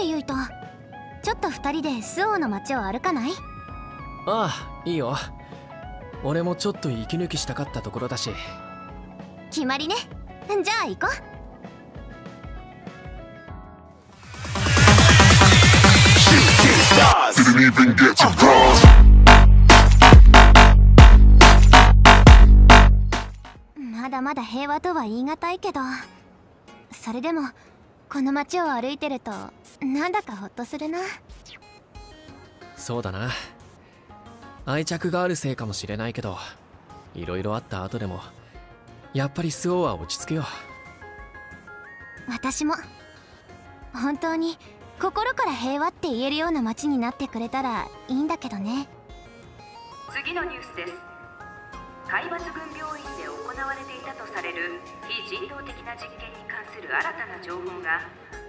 てユイト、ちょっと2人でスオの街を歩かない？ ああ、いいよ。俺もちょっと息抜きしたかったところだし。 決まりね。じゃあ行こう。まだまだ平和とは言い難いけど、それでもこの街を歩いてるとなんだかホッとするな。 そうだな。愛着があるせいかもしれないけど、いろいろあった後でもやっぱりスオは落ち着くよ。 私も本当に心から平和って言えるような街になってくれたらいいんだけどね。 次のニュースです。海抜軍病院で行われていたとされる非人道的な実験に関する新たな情報が。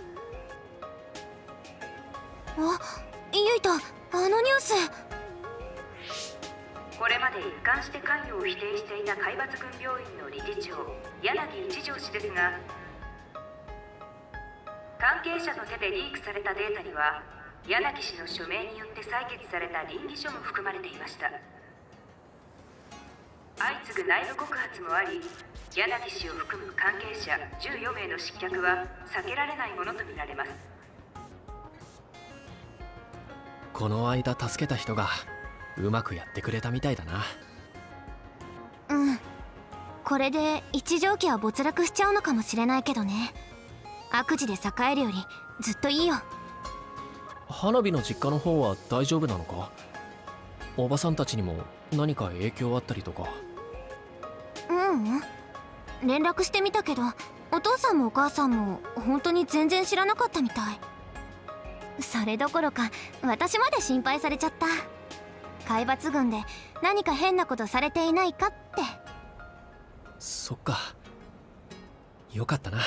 ユイト、あのニュース。 これまで一貫して関与を否定していた海抜軍病院の理事長柳一条氏ですが、関係者の手でリークされたデータには柳氏の署名によって採決された稟議書も含まれていました。相次ぐ内部告発もあり、柳氏を含む関係者14名の失脚は避けられないものとみられます。 この間助けた人がうまくやってくれたみたいだな。 うん、これで一条家は没落しちゃうのかもしれないけどね。悪事で栄えるよりずっといいよ。 花火の実家の方は大丈夫なのか？おばさんたちにも何か影響あったりとか？ 連絡してみたけど、お父さんもお母さんも本当に全然知らなかったみたい。それどころか私まで心配されちゃった。海抜軍で何か変なことされていないかって。 そっか、よかったな。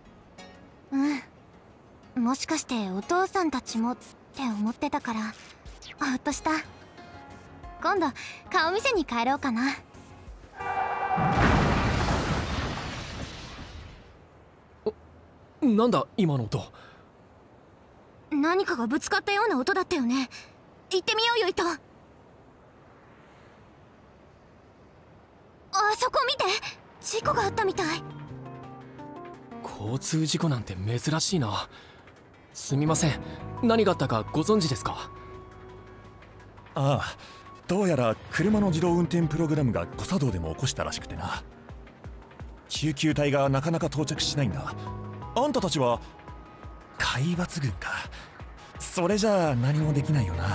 もしかしてお父さんたちもって思ってたからほっとした。今度顔見せに帰ろうかな。 なんだ今の音。 何かがぶつかったような音だったよね。行ってみようよ、イト。あそこ見て、事故があったみたい。 交通事故なんて珍しいな。すみません、何があったかご存知ですか？ ああ、どうやら車の自動運転プログラムが誤作動でも起こしたらしくてな。救急隊がなかなか到着しないんだ。あんたたちは海抜軍か。それじゃあ何もできないよな。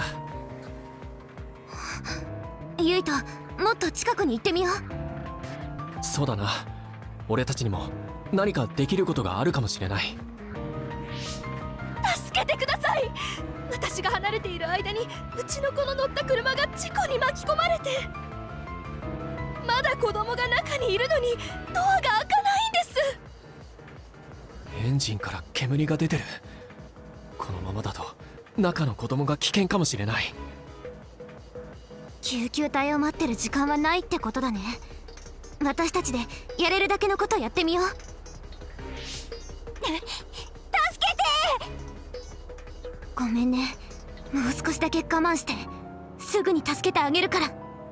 ユイト、もっと近くに行ってみよう。 そうだな、俺たちにも何かできることがあるかもしれない。 助けてください。私が離れている間にうちの子の乗った車が事故に巻き込まれて、まだ子供が中にいるのにドアが開かないんです。 エンジンから煙が出てる。このままだと中の子供が危険かもしれない。 救急隊を待ってる時間はないってことだね。私たちでやれるだけのことやってみよう。助けて！ごめんね、もう少しだけ我慢して、すぐに助けてあげるから。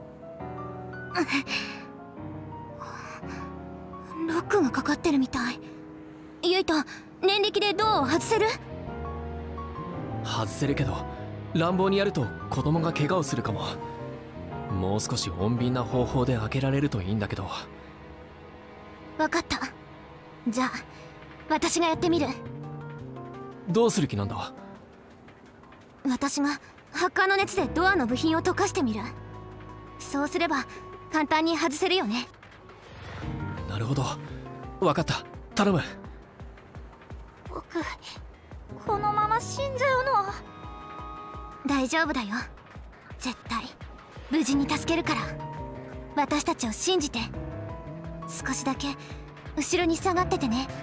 ロックがかかってるみたい。ユイト、念力でドアを外せる？ 外せるけど、乱暴にやると子供が怪我をするかも。もう少し穏便な方法で開けられるといいんだけど。 分かった。じゃあ私がやってみる。 どうする気なんだ？ 私がハッカーの熱でドアの部品を溶かしてみる。そうすれば簡単に外せるよね。 なるほど、分かった、頼む。 僕、このまま死んじゃうの？ 大丈夫だよ、絶対無事に助けるから。私たちを信じて。少しだけ後ろに下がっててね。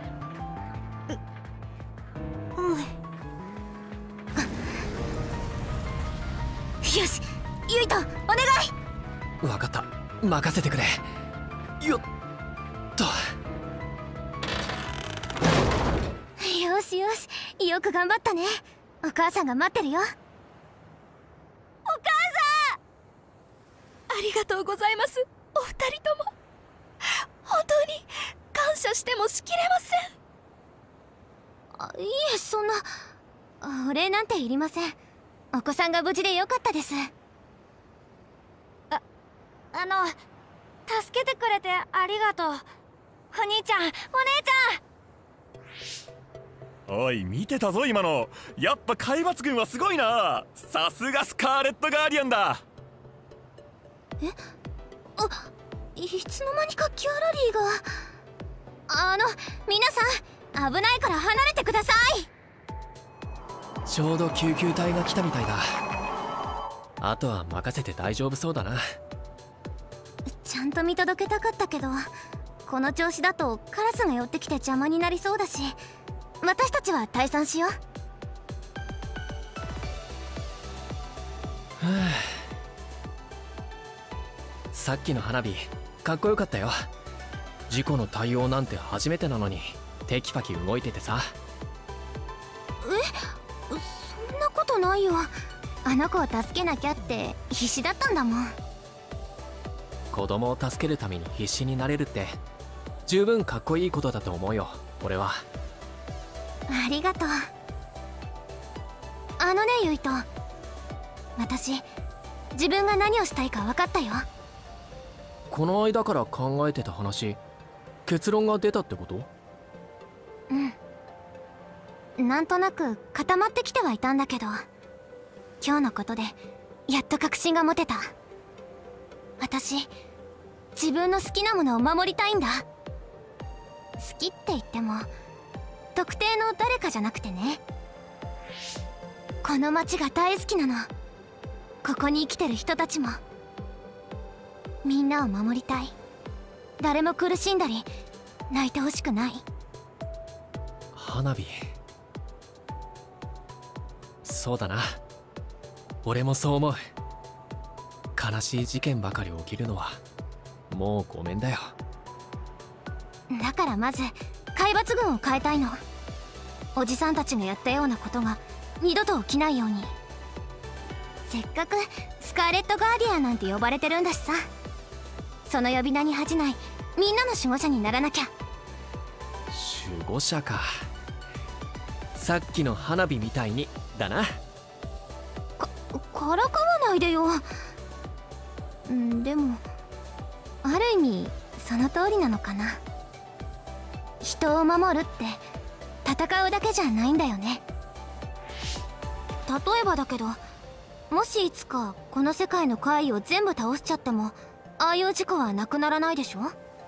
よし、ユイト、お願い。 分かった、任せてくれ。よっと。 よしよし、よく頑張ったね。 お母さんが待ってるよ。お母さん、 ありがとうございます、お二人とも。本当に感謝してもしきれません。 いえ、そんなお礼なんていりません。お子さんが無事でよかったです。助けてくれてありがとう。お兄ちゃん、お姉ちゃん。 おい、見てたぞ今の。やっぱ海抜軍はすごいな。さすがスカーレットガーディアンだ。 いつの間にかキュアラリーが。皆さん、危ないから離れてください。 ちょうど救急隊が来たみたいだ。あとは任せて大丈夫そうだな。 ちゃんと見届けたかったけど、この調子だとカラスが寄ってきて邪魔になりそうだし、私たちは退散しよう。 さっきの花火かっこよかったよ。事故の対応なんて初めてなのにテキパキ動いててさ。 そんなことないよ。あの子を助けなきゃって必死だったんだもん。 子供を助けるために必死になれるって十分かっこいいことだと思うよ、俺は。 ありがとう。ゆいと、私自分が何をしたいか分かったよ。 この間から考えてた話、結論が出たってこと？ なんとなく固まってきてはいたんだけど、今日のことでやっと確信が持てた。私、自分の好きなものを守りたいんだ。好きって言っても特定の誰かじゃなくてね、この街が大好きなの。ここに生きてる人たちも。みんなを守りたい。誰も苦しんだり泣いてほしくない。 花火、そうだな、俺もそう思う。悲しい事件ばかり起きるのはもうごめんだよ。 だからまず海抜軍を変えたいの。おじさんたちがやったようなことが二度と起きないように。せっかくスカーレットガーディアンなんて呼ばれてるんだしさ、その呼び名に恥じないみんなの守護者にならなきゃ。 守護者か。さっきの花火みたいにだな。 からかわないでよ。でもある意味その通りなのかな。人を守るって戦うだけじゃないんだよね。例えばだけど、もしいつかこの世界の怪異を全部倒しちゃっても、ああいう事故はなくならないでしょ。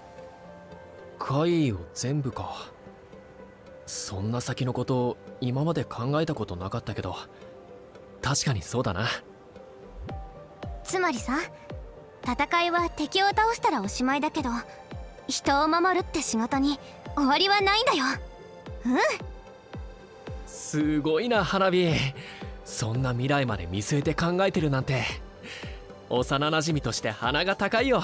怪異を全部か。そんな先のことを今まで考えたことなかったけど、確かにそうだな。 つまりさ、戦いは敵を倒したらおしまいだけど、人を守るって仕事に終わりはないんだよ。 すごいな花火。そんな未来まで見据えて考えてるなんて、幼なじみとして鼻が高いよ。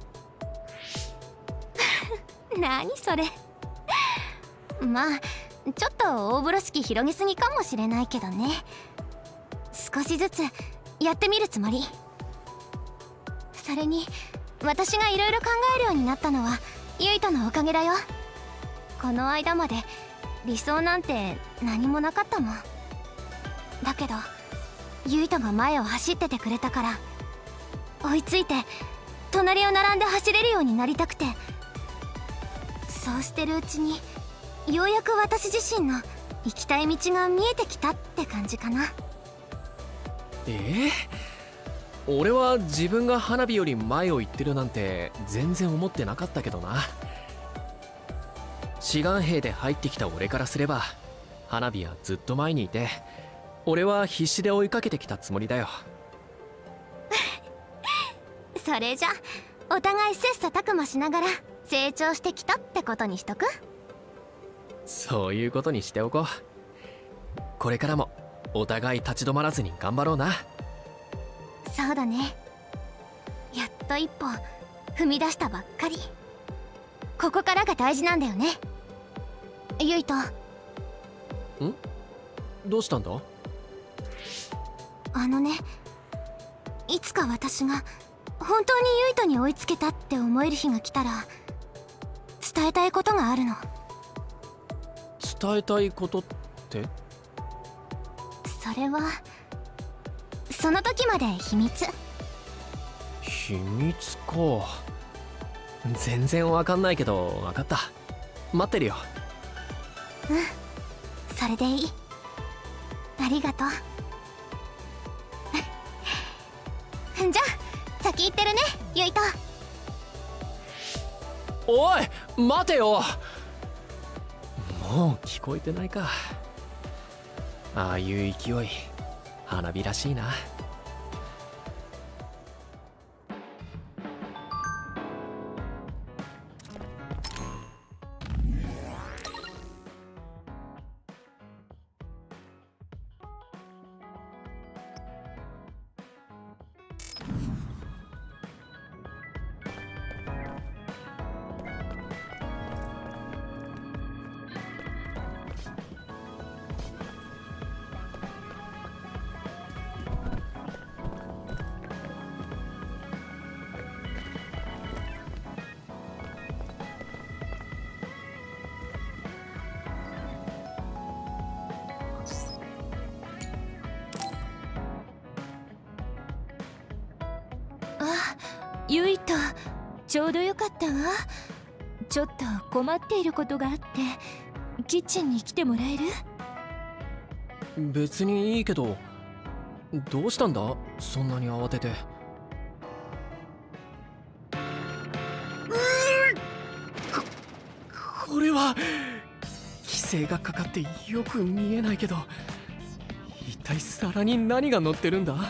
何それ。まあちょっと大風呂敷広げすぎかもしれないけどね。少しずつやってみるつもり。それに私がいろいろ考えるようになったのはゆいとのおかげだよ。この間まで理想なんて何もなかったもん。だけどゆいとが前を走っててくれたから、追いついて隣を並んで走れるようになりたくて。そうしてるうちにようやく私自身の行きたい道が見えてきたって感じかな。 俺は自分が花火より前を行ってるなんて全然思ってなかったけどな。志願兵で入ってきた俺からすれば、花火はずっと前にいて、俺は必死で追いかけてきたつもりだよ。 それじゃお互い切磋琢磨しながら成長してきたってことにしとく。 そういうことにしておこう。これからもお互い立ち止まらずに頑張ろうな。 そうだね。やっと一歩踏み出したばっかり。ここからが大事なんだよね、ゆいと。 どうしたんだ？ いつか私が本当にユイトに追いつけたって思える日が来たら伝えたいことがあるの。 伝えたいことって？ それはその時まで秘密。 秘密か。全然わかんないけどわかった。待ってるよ。 うん、それでいい。ありがとう。じゃあ先行ってるね、ユイト。 おい待てよ。もう聞こえてないか。ああいう勢い花火らしいな。 ユイト、ちょうどよかったわ。ちょっと困っていることがあってキッチンに来てもらえる？ 別にいいけど、どうしたんだそんなに慌てて。これは規制がかかってよく見えないけど、一体皿に何が乗ってるんだ？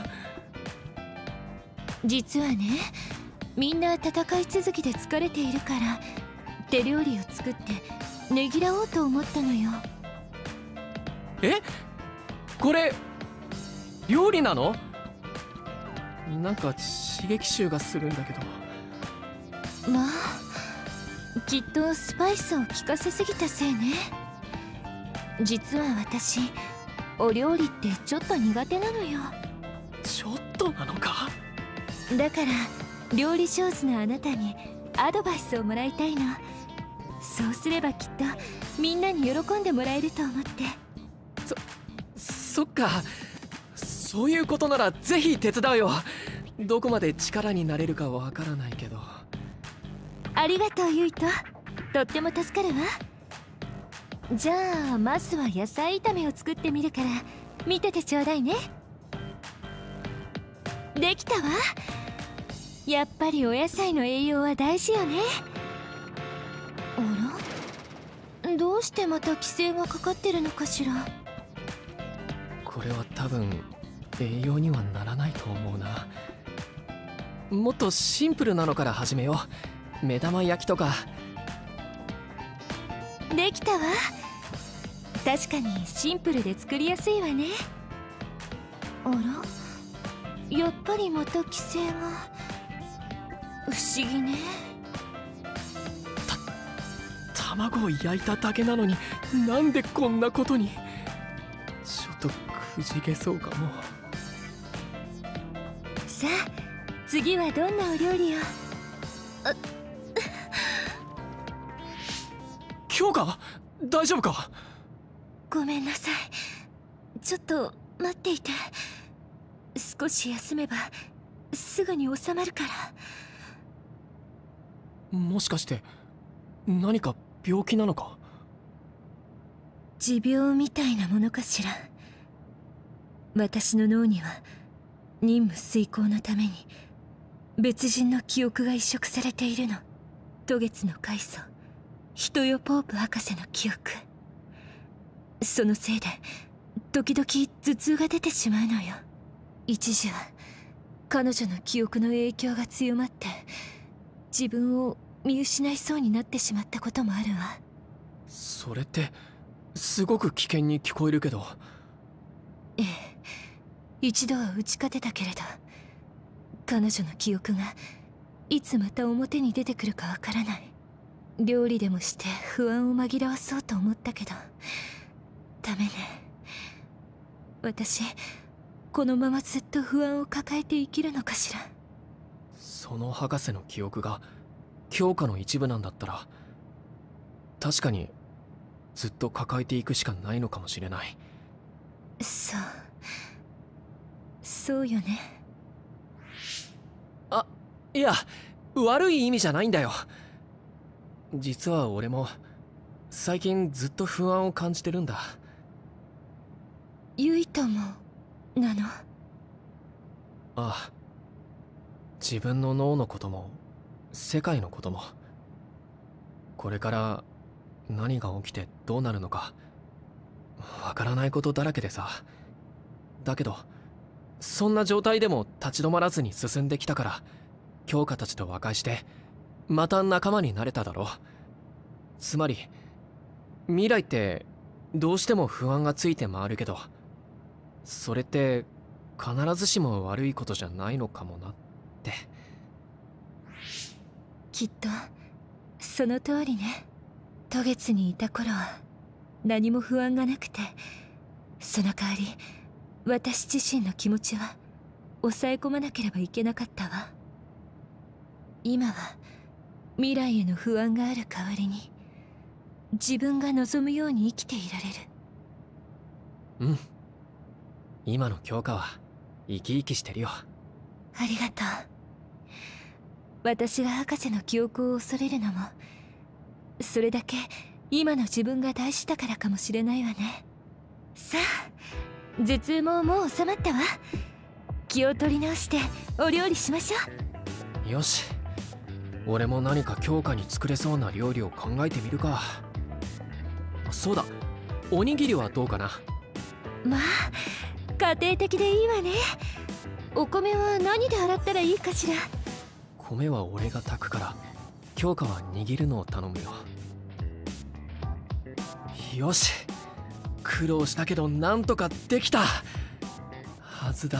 実はね、みんな戦い続きで疲れているから手料理を作ってねぎらおうと思ったのよ。 え？これ料理なの？なんか刺激臭がするんだけど。 まあきっとスパイスを効かせすぎたせいね。実は私お料理ってちょっと苦手なのよ。 ちょっとなのか？ だから料理上手なあなたにアドバイスをもらいたいの。そうすればきっとみんなに喜んでもらえると思って。 そっか、そういうことならぜひ手伝うよ。どこまで力になれるかわからないけど。 ありがとうユイト、とっても助かるわ。じゃあまずは野菜炒めを作ってみるから見ててちょうだいね。できたわ。やっぱりお野菜の栄養は大事よね。あら、どうしてまた規制がかかってるのかしら。 これは多分栄養にはならないと思うな。もっとシンプルなのから始めよう。目玉焼きとか。 できたわ。確かにシンプルで作りやすいわね。あら、やっぱりまた規制が。不思議ね。 卵を焼いただけなのになんでこんなことに。ちょっとくじけそうかも。 さあ次はどんなお料理を。 今日か？大丈夫か？ ごめんなさい。ちょっと待っていて。少し休めばすぐに収まるから。 もしかして何か病気なのか？ 持病みたいなものかしら。私の脳には任務遂行のために別人の記憶が移植されているの。渡月の開祖ヒトヨポープ博士の記憶。そのせいで時々頭痛が出てしまうのよ。一時は彼女の記憶の影響が強まって自分を見失いそうになってしまったこともあるわ。 それってすごく危険に聞こえるけど。 ええ、一度は打ち勝てたけれど彼女の記憶がいつまた表に出てくるかわからない。料理でもして不安を紛らわそうと思ったけどダメね。私このままずっと不安を抱えて生きるのかしら。 その博士の記憶が強化の一部なんだったら、確かにずっと抱えていくしかないのかもしれない。 そうよね。 あ、いや、悪い意味じゃないんだよ。実は俺も最近ずっと不安を感じてるんだ。 ユイともなの？ ああ、自分の脳のことも世界のことも、これから何が起きてどうなるのかわからないことだらけでさ。だけどそんな状態でも立ち止まらずに進んできたから、強化たちと和解してまた仲間になれただろう。つまり未来ってどうしても不安がついて回るけど、それって必ずしも悪いことじゃないのかもなって。 きっとその通りね。渡月にいた頃は何も不安がなくて、その代わり私自身の気持ちは抑え込まなければいけなかったわ。今は未来への不安がある代わりに、自分が望むように生きていられる。 うん、今の強化は生き生きしてるよ。 ありがとう。私が博士の記憶を恐れるのも、それだけ今の自分が大事だからかもしれないわね。さあ、頭痛ももう収まったわ。気を取り直してお料理しましょう。よし、俺も何か強化に作れそうな料理を考えてみるか。そうだ、おにぎりはどうかな。 まあ家庭的でいいわね。お米は何で洗ったらいいかしら。 米は俺が炊くから、強化は握るのを頼むよ。よし、苦労したけどなんとかできたはずだ。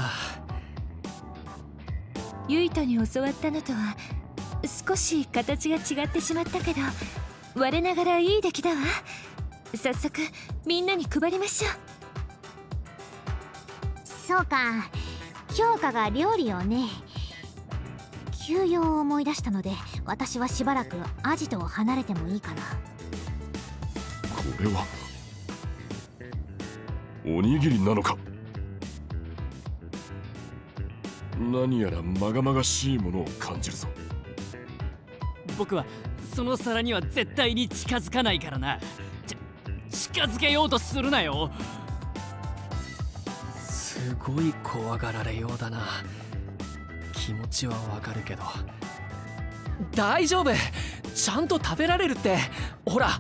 ユイトに教わったのとは少し形が違ってしまったけど、我ながらいい出来だわ。早速みんなに配りましょう。 そうか、強化が料理をね。休養を思い出したので、私はしばらくアジトを離れてもいいかな。 これはおにぎりなのか。何やらまがまがしいものを感じるぞ。 僕はその皿には絶対に近づかないからな。近づけようとするなよ。 すごい怖がられようだな。気持ちはわかるけど。大丈夫、ちゃんと食べられるって。ほら。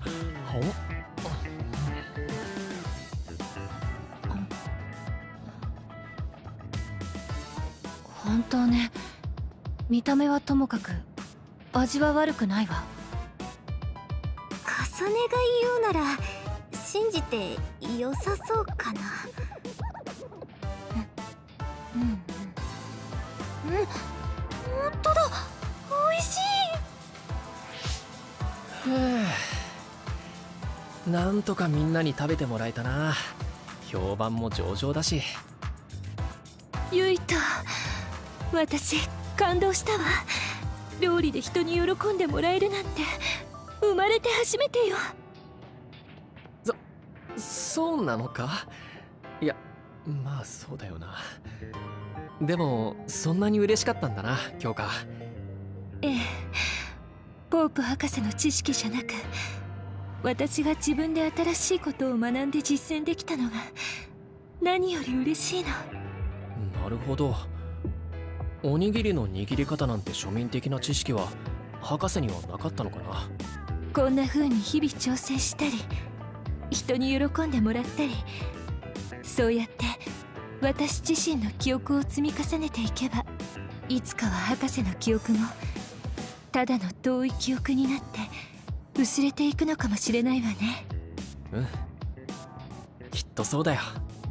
本当ね。見た目はともかく味は悪くないわ。 重ねが言うなら信じて良さそうかな。本当だ、美味しい。なんとかみんなに食べてもらえたな。評判も上々だし。 ユイト、私感動したわ。料理で人に喜んでもらえるなんて生まれて初めてよ。 そうなのか。いや、まあそうだよな。でもそんなに嬉しかったんだな、強化。 ええ、ポープ博士の知識じゃなく、私が自分で新しいことを学んで実践できたのが何より嬉しいの。 なるほど。おにぎりの握り方なんて庶民的な知識は博士にはなかったのかな。 こんな風に日々挑戦したり、人に喜んでもらったり、そうやって私自身の記憶を積み重ねていけば、いつかは博士の記憶もただの遠い記憶になって薄れていくのかもしれないわね。 うん、きっとそうだよ。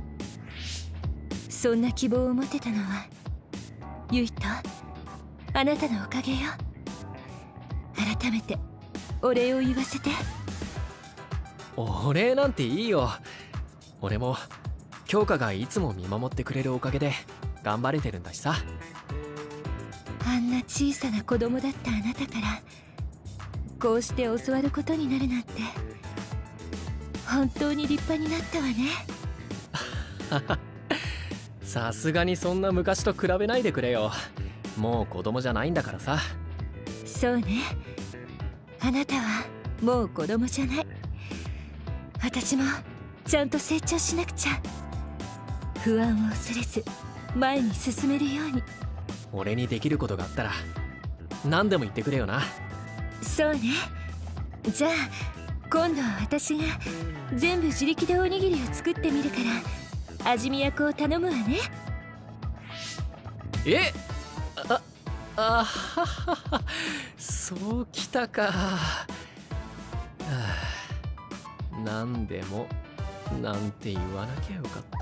そんな希望を持てたのはユイト、あなたのおかげよ。改めてお礼を言わせて。 お礼なんていいよ。俺も京香がいつも見守ってくれるおかげで頑張れてるんだしさ。 あんな小さな子供だったあなたからこうして教わることになるなんて本当に立派になったわね。 さすがにそんな昔と比べないでくれよ。もう子供じゃないんだからさ。 そうね、あなたはもう子供じゃない。私もちゃんと成長しなくちゃ。不安を恐れず前に進めるように。 俺にできることがあったら何でも言ってくれよな。 そうね、じゃあ今度は私が全部自力でおにぎりを作ってみるから味見役を頼むわね。 えははそうきたか。はあ、なんでもなんて言わなきゃよかった。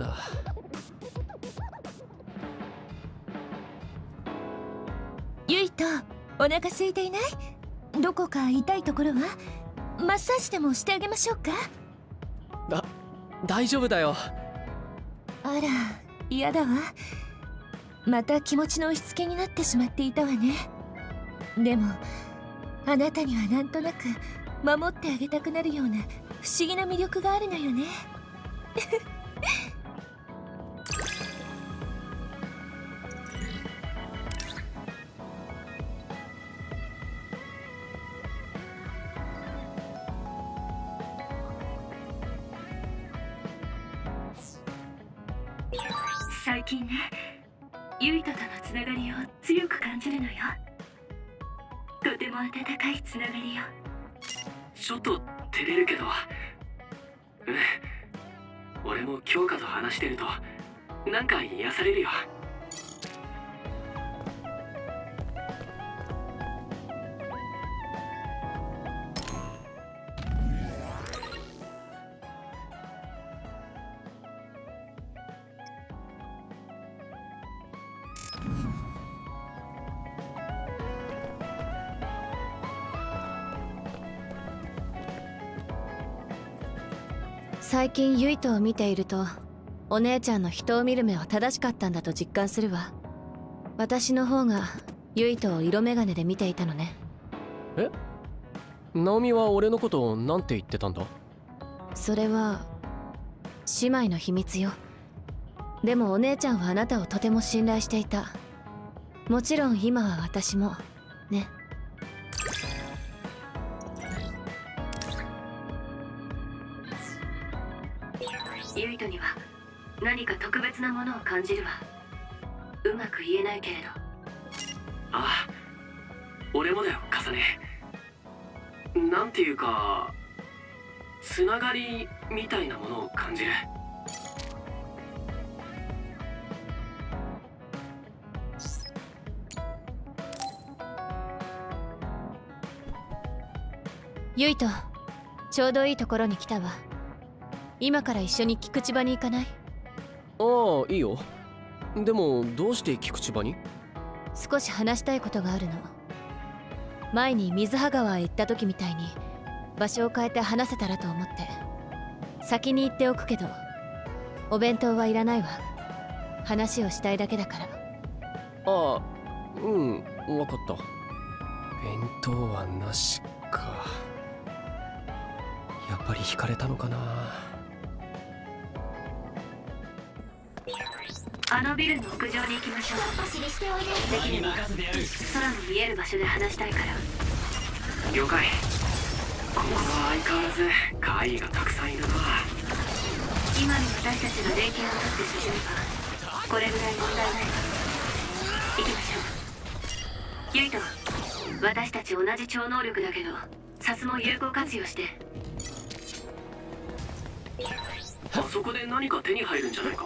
ゆいとお腹空いていない？どこか痛いところは？マッサージでもしてあげましょうか？ 大丈夫だよ。 あら、嫌だわ。また気持ちの押し付けになってしまっていたわね。でもあなたにはなんとなく守ってあげたくなるような不思議な魅力があるのよね。 最近ね、ユイトとのつながりを強く感じるのよ。とても温かいつながりよ。 ちょっと照れるけど、俺も京香と話してるとなんか癒されるよ。 最近ユイトを見ているとお姉ちゃんの人を見る目は正しかったんだと実感するわ。私の方がユイトを色眼鏡で見ていたのね。 え？ナオミは俺のことをなんて言ってたんだ？ それは姉妹の秘密よ。でもお姉ちゃんはあなたをとても信頼していた。もちろん今は私もね。 ユイトには何か特別なものを感じるわ。うまく言えないけれど。 ああ、俺もだよ、カサネ。なんていうか、つながりみたいなものを感じる。 ユイト、ちょうどいいところに来たわ。今から一緒に菊池場に行かない？ ああ、いいよ。でもどうして菊池場に？ 少し話したいことがあるの。前に水葉川へ行った時みたいに場所を変えて話せたらと思って。先に言っておくけどお弁当はいらないわ。話をしたいだけだから。 ああ、うん、わかった。弁当はなしか。やっぱり惹かれたのかな。 あのビルの屋上に行きましょう。できれば空の見える場所で話したいから。 了解。ここは相変わらず怪異がたくさんいるな。 今の私たちが連携を取って進めばこれぐらい問題ないわ。行きましょう。ユイト、私たち同じ超能力だけどサスも有効活用して。 あそこで何か手に入るんじゃないか。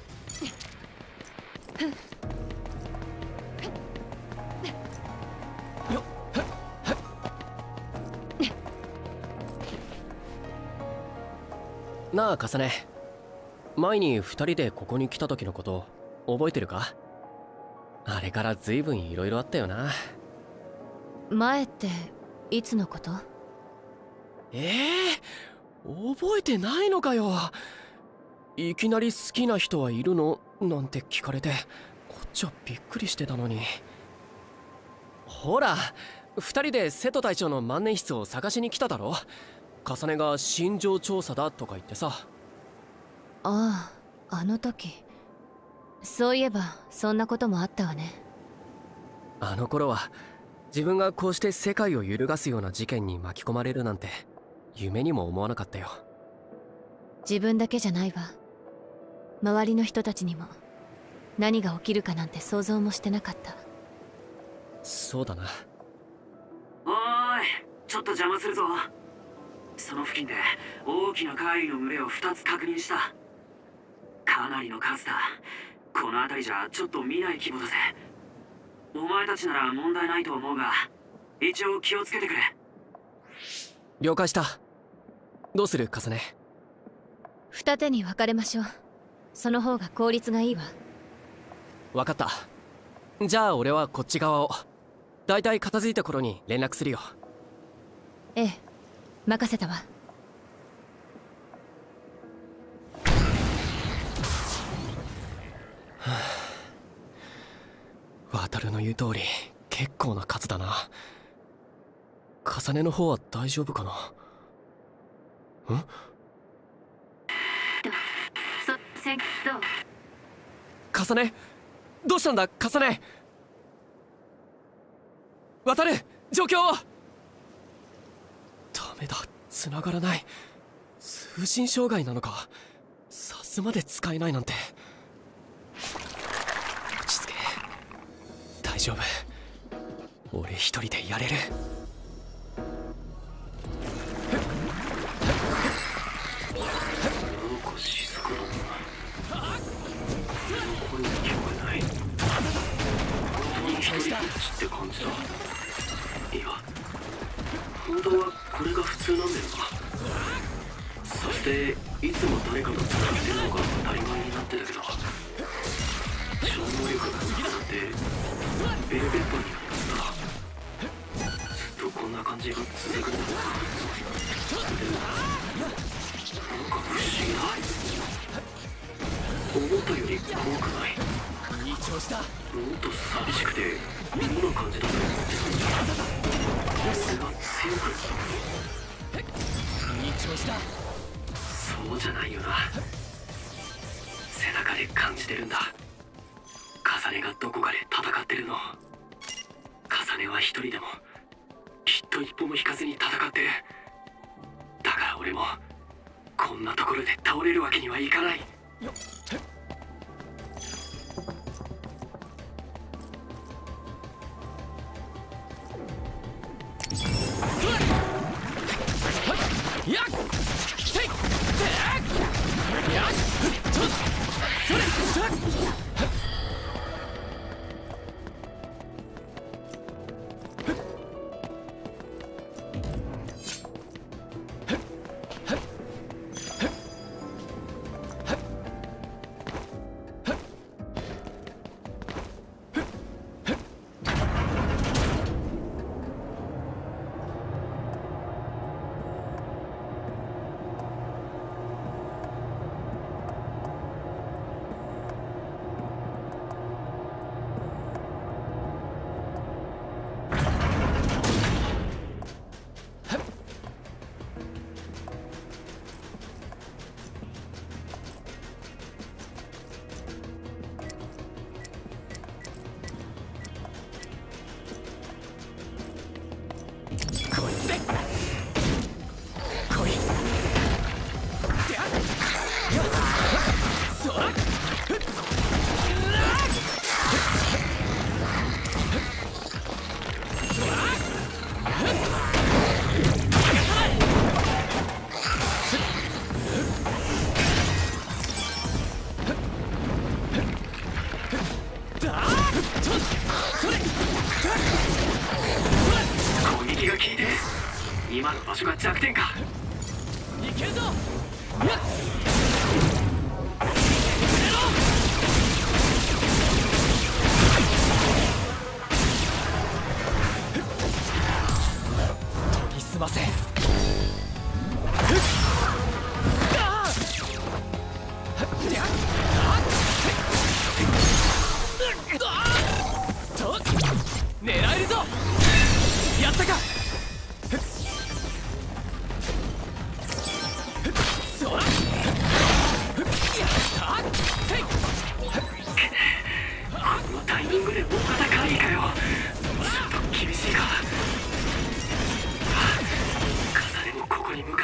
なあカサネ、前に2人でここに来た時のこと覚えてるか？あれから随分いろいろあったよな。 前っていつのこと？ 覚えてないのかよ。 いきなり好きな人はいるのなんて聞かれて、こっちはびっくりしてたのに。ほら、2人で瀬戸隊長の万年筆を探しに来ただろ。重ねが心情調査だとか言ってさ。 ああ、あの時。そういえばそんなこともあったわね。 あの頃は自分がこうして世界を揺るがすような事件に巻き込まれるなんて夢にも思わなかったよ。 自分だけじゃないわ。周りの人たちにも何が起きるかなんて想像もしてなかった。 そうだな。 おーい、ちょっと邪魔するぞ。その付近で大きな怪異の群れを2つ確認した。かなりの数だ。この辺りじゃちょっと見ない規模だぜ。お前たちなら問題ないと思うが、一応気をつけてくれ。 了解した。どうするカサネ？ 二手に分かれましょう。その方が効率がいいわ。 分かった。じゃあ俺はこっち側を。だいたい片付いた頃に連絡するよ。 ええ、任せたわ。 渡るの言う通り結構な数だな。重ねの方は大丈夫かな。重ね、どうしたんだ重ね。渡る、状況。ダメだ、繋がらない。通信障害なのか。さすまで使えないなんて。落ち着け、大丈夫。俺一人でやれる。 なんか静かだな。声が聞こえない。本当に一人ぼっちって感じだ。いや、本当はこれが普通なんだよな。そしていつも誰かと繋がってるのが当たり前になってたけど、超能力がなくなってベルベットになったんだ。ずっとこんな感じが続くんだろうな。でもなんか不思議だ。思ったより怖くない。もっと寂しくて妙な感じだと思ってたんだ。それが強くそうじゃないよな。背中で感じてるんだ。重ねがどこかで戦ってるの。重ねは一人でもきっと一歩も引かずに戦ってる。だから俺もこんなところで倒れるわけにはいかない。攻撃が効いて今の場所が弱点か。いけるぞ。研ぎ澄ませ。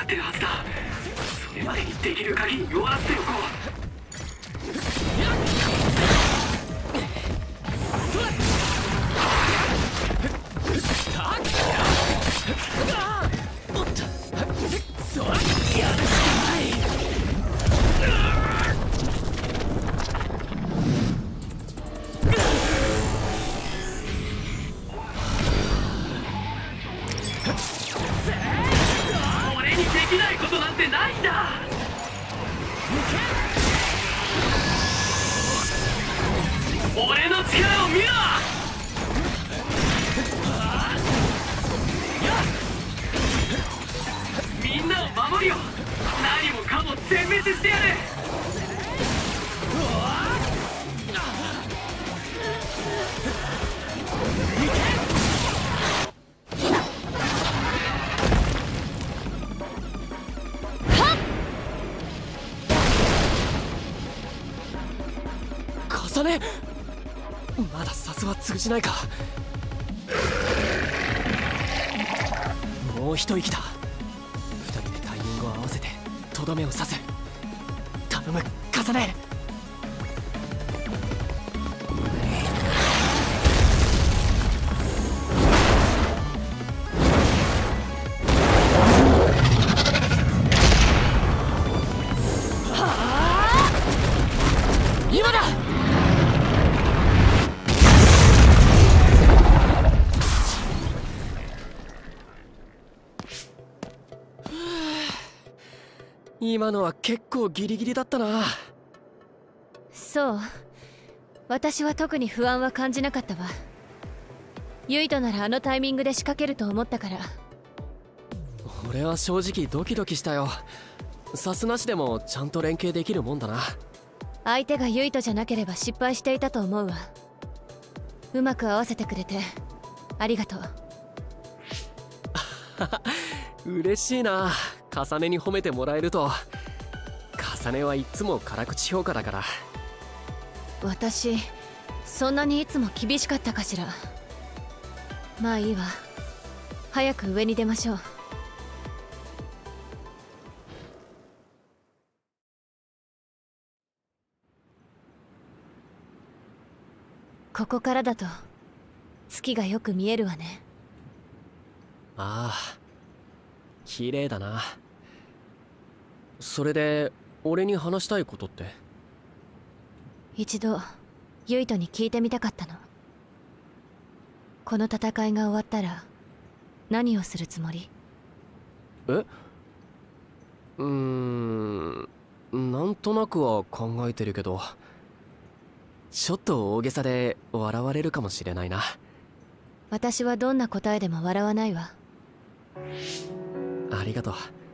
ってるはずだ。それまでにできる限り弱らせておこう。俺にできないことなんてないんだ。俺の力を見ろ。みんなを守るよ。何もかも全滅してやる。 重ね、まださすは通じないか。もう一息だ。二人でタイミングを合わせてとどめを刺す。頼む重ね。今だ。今のは結構ギリギリだったな。 そう、私は特に不安は感じなかったわ。ユイトならあのタイミングで仕掛けると思ったから。 俺は正直ドキドキしたよ。さすなしでもちゃんと連携できるもんだな。 相手がユイトじゃなければ失敗していたと思うわ。うまく合わせてくれてありがとう。 嬉しいな。重ねに褒めてもらえると。重ねはいつも辛口評価だから。 私そんなにいつも厳しかったかしら。まあいいわ、早く上に出ましょう。ここからだと月がよく見えるわね。 ああ、綺麗だな。それで俺に話したいことって？ 一度ユイトに聞いてみたかったの。この戦いが終わったら何をするつもり？ え？なんとなくは考えてるけど、ちょっと大げさで笑われるかもしれないな。 私はどんな答えでも笑わないわ。 ありがとう。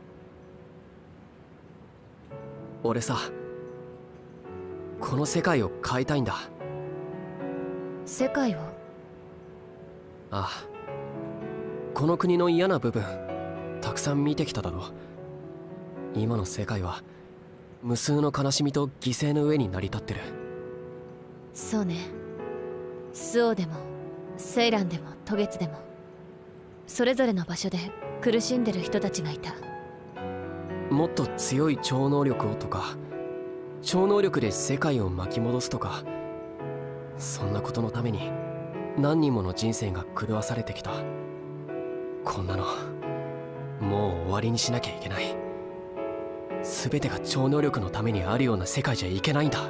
俺さ、この世界を変えたいんだ。 世界を？ ああ、この国の嫌な部分たくさん見てきただろ。今の世界は無数の悲しみと犠牲の上に成り立ってる。 そうね。スオでもセイランでもトゲツでもそれぞれの場所で苦しんでる人たちがいた。 もっと強い超能力をとか、超能力で世界を巻き戻すとか、そんなことのために何人もの人生が狂わされてきた。こんなのもう終わりにしなきゃいけない。全てが超能力のためにあるような世界じゃいけないんだ。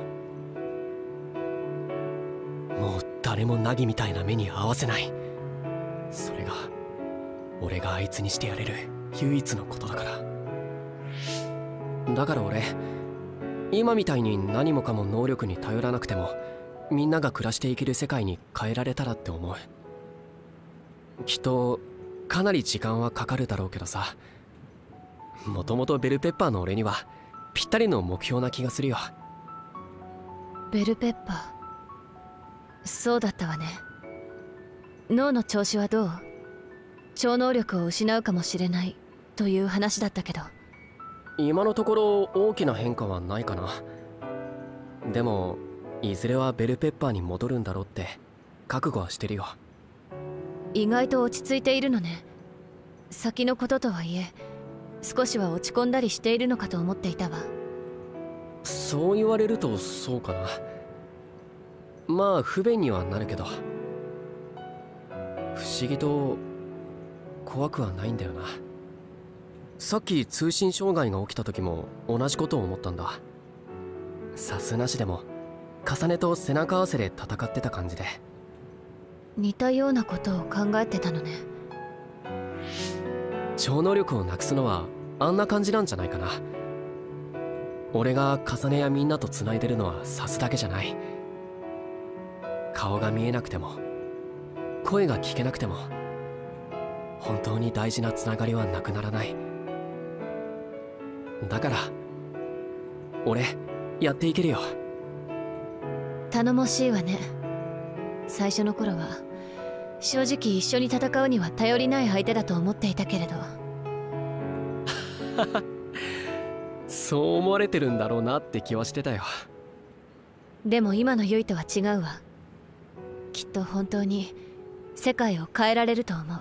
もう誰もナギみたいな目に合わせない。それが俺があいつにしてやれる唯一のことだから。だから俺、今みたいに何もかも能力に頼らなくてもみんなが暮らしていける世界に変えられたらって思う。きっとかなり時間はかかるだろうけどさ、もともとベルペッパーの俺にはぴったりの目標な気がするよ。 ベルペッパー、そうだったわね。脳の調子はどう？超能力を失うかもしれないという話だったけど。 今のところ大きな変化はないかな。でもいずれはベルペッパーに戻るんだろうって覚悟はしてるよ。 意外と落ち着いているのね。先のこととはいえ少しは落ち込んだりしているのかと思っていたわ。 そう言われるとそうかな。まあ不便にはなるけど、不思議と怖くはないんだよな。さっき通信障害が起きた時も同じことを思ったんだ。さすなしでも重ねと背中合わせで戦ってた感じで。 似たようなことを考えてたのね。 超能力をなくすのはあんな感じなんじゃないかな。俺が重ねやみんなと繋いでるのはさすだけじゃない。顔が見えなくても声が聞けなくても本当に大事なつながりはなくならない。だから俺やっていけるよ。 頼もしいわね。最初の頃は正直一緒に戦うには頼りない相手だと思っていたけれど。 そう思われてるんだろうなって気はしてたよ。 でも今のユイとは違うわ。きっと本当に世界を変えられると思う。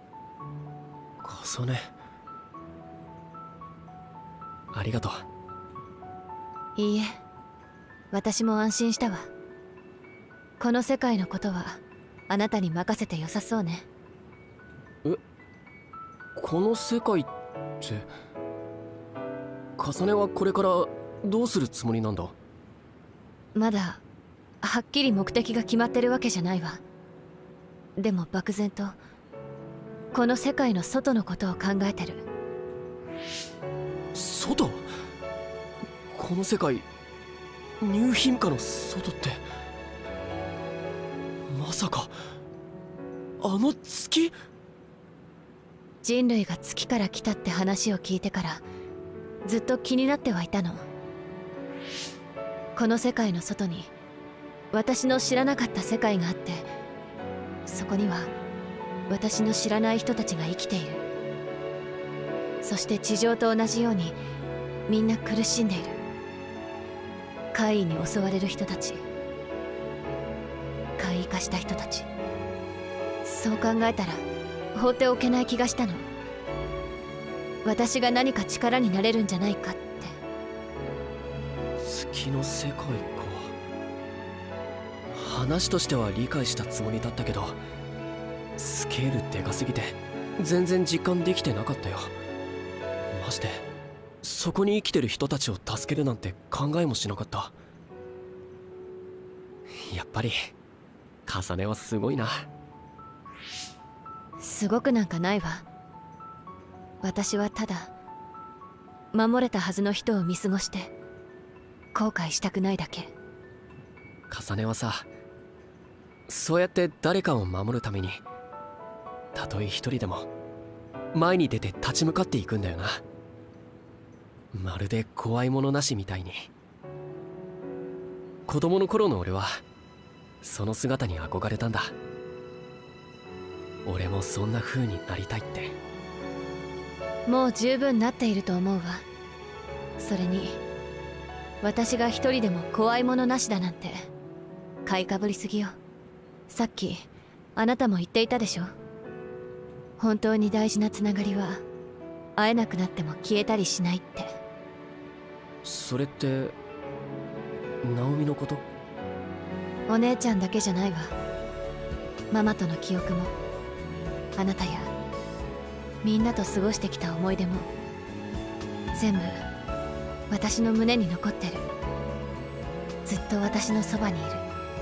重ね、ありがとう。 いいえ、私も安心したわ。この世界のことはあなたに任せて良さそうね。 この世界って重ねはこれからどうするつもりなんだ？ まだはっきり目的が決まってるわけじゃないわ。でも漠然とこの世界の外のことを考えてる。 外？この世界ニューヒムカの外ってまさかあの月？ 人類が月から来たって話を聞いてからずっと気になってはいたの。この世界の外に私の知らなかった世界があって、そこには私の知らない人たちが生きている。そして地上と同じようにみんな苦しんでいる。怪異に襲われる人たち、怪異化した人たち。そう考えたら放っておけない気がしたの。私が何か力になれるんじゃないかって。 月の世界か。話としては理解したつもりだったけど、スケールでかすぎて全然実感できてなかったよ。ましてそこに生きてる人たちを助けるなんて考えもしなかった。やっぱり重ねはすごいな。 すごくなんかないわ。私はただ守れたはずの人を見過ごして後悔したくないだけ。 重ねはさ、そうやって誰かを守るためにたとえ一人でも前に出て立ち向かっていくんだよな。まるで怖いものなしみたいに。子供の頃の俺はその姿に憧れたんだ。俺もそんな風になりたいって。 もう十分なっていると思うわ。それに私が一人でも怖いものなしだなんて買いかぶりすぎよ。さっきあなたも言っていたでしょ。本当に大事なつながりは会えなくなっても消えたりしないって。 それってナオミのこと？ お姉ちゃんだけじゃないわ。ママとの記憶も、あなたやみんなと過ごしてきた思い出も全部私の胸に残ってる。ずっと私のそばにいる。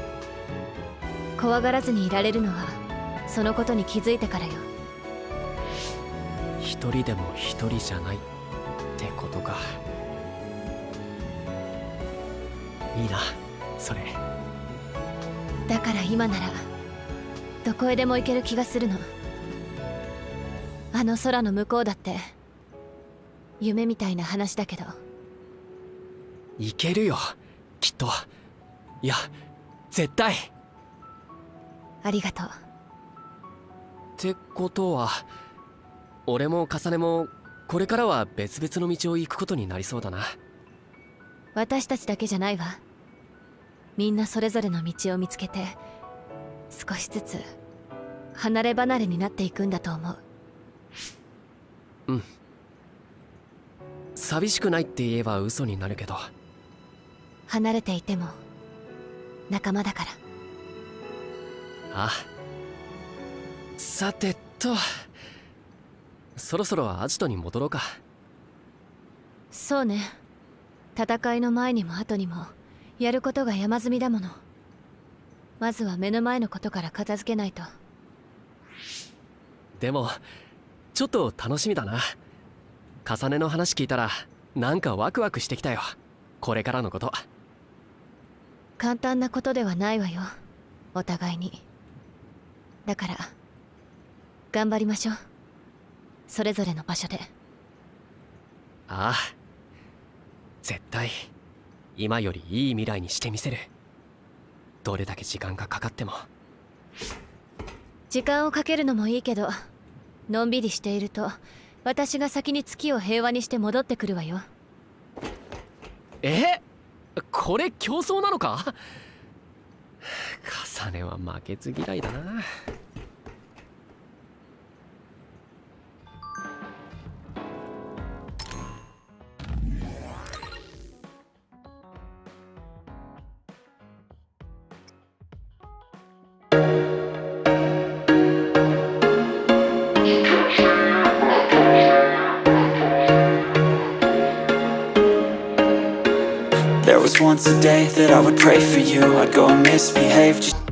怖がらずにいられるのはそのことに気づいてからよ。 一人でも一人じゃないってことか。いいなそれ。 だから今ならどこへでも行ける気がするの。あの空の向こうだって夢みたいな話だけど。 いけるよきっと。いや絶対。 ありがとう。 ってことは俺も重ねもこれからは別々の道を行くことになりそうだな。 私たちだけじゃないわ。みんなそれぞれの道を見つけて少しずつ離れ離れになっていくんだと思う。 うん、 寂しくないって言えば嘘になるけど、 離れていても仲間だから。 あ、さてと、そろそろアジトに戻ろうか。 そうね。戦いの前にも後にもやることが山積みだもの。まずは目の前のことから片付けないと。 でもちょっと楽しみだな。重ねの話聞いたらなんかワクワクしてきたよ、これからのこと。 簡単なことではないわよ、お互いに。だから頑張りましょう、それぞれの場所で。 ああ、絶対今よりいい未来にしてみせる。どれだけ時間がかかっても。 時間をかけるのもいいけど、のんびりしていると私が先に月を平和にして戻ってくるわよ。 これ競争なのか？重ねは負けず嫌いだな。 There was once a day that I would pray for you. I'd go and misbehave just